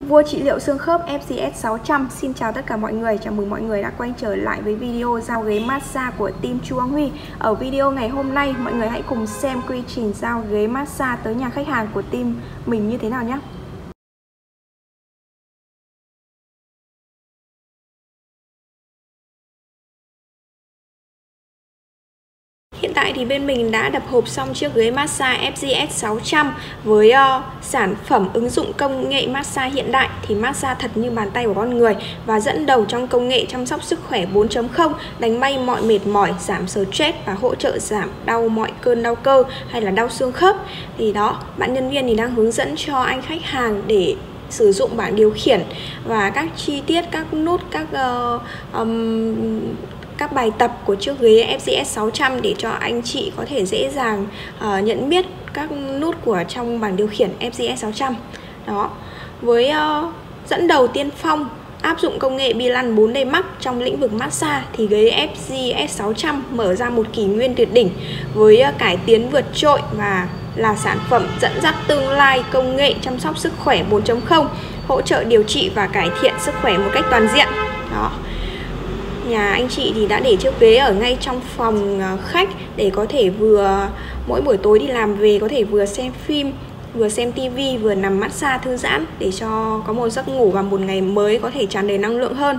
Vua trị liệu xương khớp FGS 600. Xin chào tất cả mọi người, chào mừng mọi người đã quay trở lại với video giao ghế massage của team Chu Quang Huy. Ở video ngày hôm nay, mọi người hãy cùng xem quy trình giao ghế massage tới nhà khách hàng của team mình như thế nào nhé. Hiện tại thì bên mình đã đập hộp xong chiếc ghế massage FGS 600 với sản phẩm ứng dụng công nghệ massage hiện đại, thì massage thật như bàn tay của con người và dẫn đầu trong công nghệ chăm sóc sức khỏe 4.0, đánh bay mọi mệt mỏi, giảm stress và hỗ trợ giảm đau mọi cơn đau cơ hay là đau xương khớp. Thì đó, bạn nhân viên thì đang hướng dẫn cho anh khách hàng để sử dụng bảng điều khiển và các chi tiết, các nút, các bài tập của chiếc ghế FGS 600 để cho anh chị có thể dễ dàng nhận biết các nút của trong bảng điều khiển FGS 600. Đó, với dẫn đầu tiên phong áp dụng công nghệ bi lăn 4D Max trong lĩnh vực massage, thì ghế FGS 600 mở ra một kỷ nguyên tuyệt đỉnh với cải tiến vượt trội và là sản phẩm dẫn dắt tương lai công nghệ chăm sóc sức khỏe 4.0, hỗ trợ điều trị và cải thiện sức khỏe một cách toàn diện. Đó, nhà anh chị thì đã để chiếc ghế ở ngay trong phòng khách để có thể vừa mỗi buổi tối đi làm về có thể vừa xem phim, vừa xem tivi, vừa nằm massage thư giãn để cho có một giấc ngủ và một ngày mới có thể tràn đầy năng lượng hơn.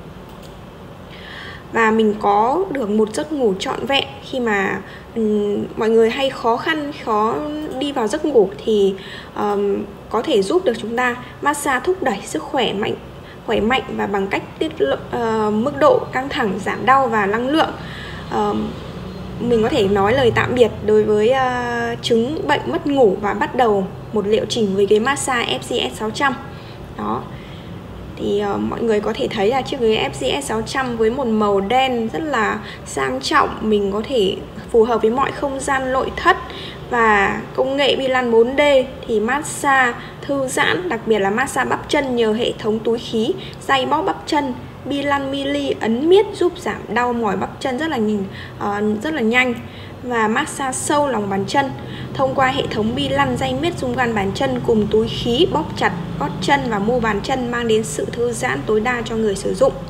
Và mình có được một giấc ngủ trọn vẹn khi mà mọi người hay khó đi vào giấc ngủ thì có thể giúp được chúng ta massage thúc đẩy sức khỏe mạnh và bằng cách mức độ căng thẳng, giảm đau và năng lượng. Mình có thể nói lời tạm biệt đối với chứng bệnh mất ngủ và bắt đầu một liệu trình với ghế massage FGS 600. Đó, thì mọi người có thể thấy là chiếc ghế FGS 600 với một màu đen rất là sang trọng, mình có thể phù hợp với mọi không gian nội thất, và công nghệ bi lăn 4D thì massage thư giãn, đặc biệt là massage bắp chân nhờ hệ thống túi khí, day bóp bắp chân, bi lăn mili ấn miết giúp giảm đau mỏi bắp chân rất là nhanh, và massage sâu lòng bàn chân thông qua hệ thống bi lăn day miết dung gan bàn chân cùng túi khí bóp chặt gót chân và mu bàn chân, mang đến sự thư giãn tối đa cho người sử dụng.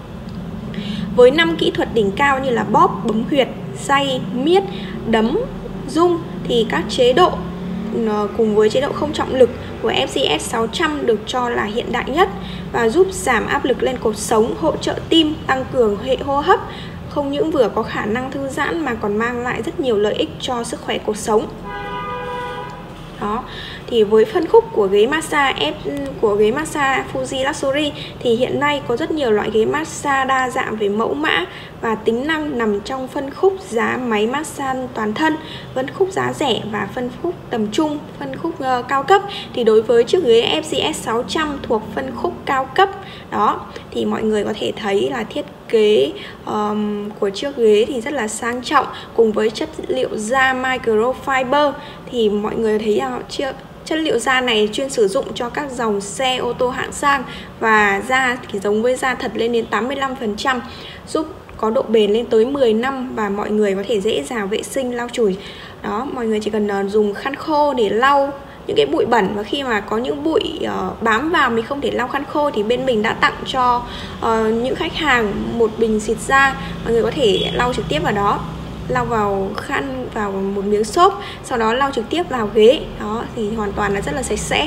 Với 5 kỹ thuật đỉnh cao như là bóp, bấm huyệt, day miết, đấm, rung, thì các chế độ cùng với chế độ không trọng lực của FGS 600 được cho là hiện đại nhất và giúp giảm áp lực lên cột sống, hỗ trợ tim, tăng cường hệ hô hấp, không những vừa có khả năng thư giãn mà còn mang lại rất nhiều lợi ích cho sức khỏe cột sống. Đó, thì với phân khúc của ghế massage Fuji Luxury thì hiện nay có rất nhiều loại ghế massage đa dạng về mẫu mã và tính năng nằm trong phân khúc giá máy massage toàn thân, phân khúc giá rẻ và phân khúc tầm trung, phân khúc cao cấp. Thì đối với chiếc ghế FGS 600 thuộc phân khúc cao cấp, đó thì mọi người có thể thấy là thiết kế của chiếc ghế thì rất là sang trọng, cùng với chất liệu da microfiber. Thì mọi người thấy chất liệu da này chuyên sử dụng cho các dòng xe ô tô hạng sang, và da thì giống với da thật lên đến 85%, giúp có độ bền lên tới 10 năm và mọi người có thể dễ dàng vệ sinh lau chùi. Đó, mọi người chỉ cần dùng khăn khô để lau những cái bụi bẩn, và khi mà có những bụi bám vào mình không thể lau khăn khô thì bên mình đã tặng cho những khách hàng một bình xịt da, mọi người có thể lau trực tiếp vào đó, lau vào khăn, vào một miếng xốp, sau đó lau trực tiếp vào ghế. Đó thì hoàn toàn là rất là sạch sẽ.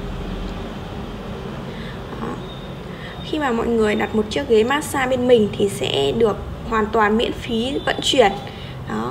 Đó, khi mà mọi người đặt một chiếc ghế massage bên mình thì sẽ được hoàn toàn miễn phí vận chuyển. Đó,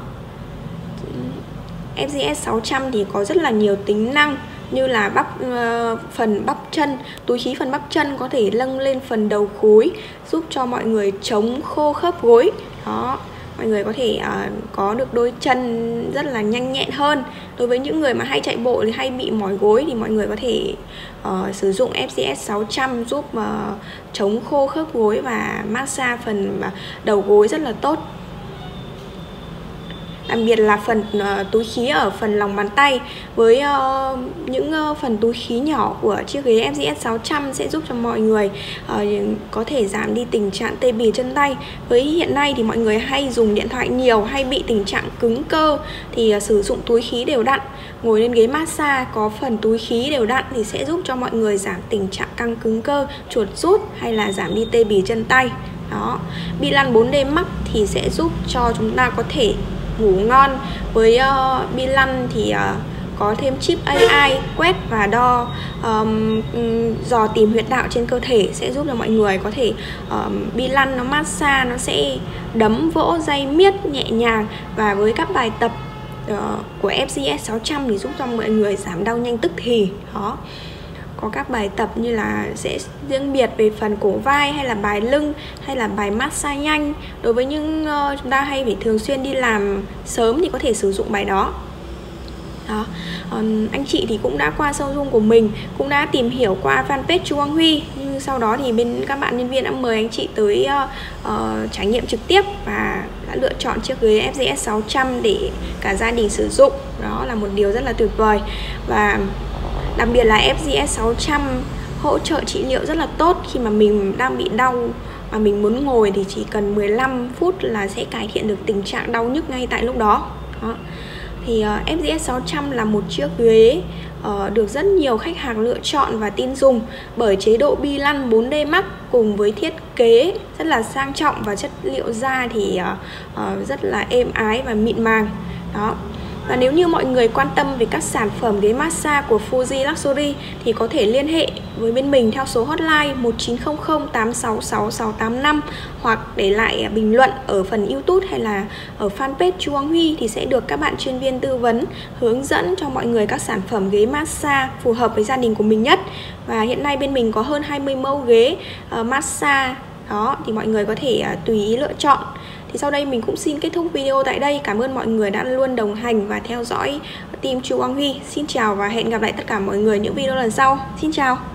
FGS 600 thì có rất là nhiều tính năng như là phần bắp chân, túi khí phần bắp chân có thể nâng lên phần đầu gối, giúp cho mọi người chống khô khớp gối. Đó, mọi người có thể có được đôi chân rất là nhanh nhẹn hơn. Đối với những người mà hay chạy bộ thì hay bị mỏi gối thì mọi người có thể sử dụng FGS 600 giúp chống khô khớp gối và massage phần đầu gối rất là tốt. đặc biệt là phần túi khí ở phần lòng bàn tay. Với những phần túi khí nhỏ của chiếc ghế FZS 600 sẽ giúp cho mọi người có thể giảm đi tình trạng tê bì chân tay. Với hiện nay thì mọi người hay dùng điện thoại nhiều, hay bị tình trạng cứng cơ, thì sử dụng túi khí đều đặn, ngồi lên ghế massage có phần túi khí đều đặn thì sẽ giúp cho mọi người giảm tình trạng căng cứng cơ, chuột rút hay là giảm đi tê bì chân tay. Đó, bi lăn 4D Max thì sẽ giúp cho chúng ta có thể ngủ ngon. Với bi lăn thì có thêm chip AI quét và đo dò tìm huyệt đạo trên cơ thể, sẽ giúp cho mọi người có thể bi lăn nó massage, nó sẽ đấm vỗ day miết nhẹ nhàng. Và với các bài tập của FZS 600 thì giúp cho mọi người giảm đau nhanh tức thì. Đó, có các bài tập như là sẽ riêng biệt về phần cổ vai, hay là bài lưng, hay là bài massage nhanh. Đối với những chúng ta hay phải thường xuyên đi làm sớm thì có thể sử dụng bài đó. Đó. Anh chị thì cũng đã qua showroom của mình, cũng đã tìm hiểu qua fanpage Chu Quang Huy, nhưng sau đó thì các bạn nhân viên đã mời anh chị tới trải nghiệm trực tiếp và đã lựa chọn chiếc ghế FZS 600 để cả gia đình sử dụng. Đó là một điều rất là tuyệt vời. Và đặc biệt là FZS 600 hỗ trợ trị liệu rất là tốt. Khi mà mình đang bị đau mà mình muốn ngồi thì chỉ cần 15 phút là sẽ cải thiện được tình trạng đau nhức ngay tại lúc đó. Đó. Thì FZS 600 là một chiếc ghế được rất nhiều khách hàng lựa chọn và tin dùng bởi chế độ bi lăn 4D Max cùng với thiết kế rất là sang trọng và chất liệu da thì rất là êm ái và mịn màng. Đó. Và nếu như mọi người quan tâm về các sản phẩm ghế massage của Fuji Luxury thì có thể liên hệ với bên mình theo số hotline 1900 866 685 hoặc để lại bình luận ở phần YouTube hay là ở fanpage Chu Quang Huy thì sẽ được các bạn chuyên viên tư vấn hướng dẫn cho mọi người các sản phẩm ghế massage phù hợp với gia đình của mình nhất. Và hiện nay bên mình có hơn 20 mẫu ghế massage. Đó, thì mọi người có thể tùy ý lựa chọn. Thì sau đây mình cũng xin kết thúc video tại đây. Cảm ơn mọi người đã luôn đồng hành và theo dõi team Chu Quang Huy. Xin chào và hẹn gặp lại tất cả mọi người những video lần sau. Xin chào.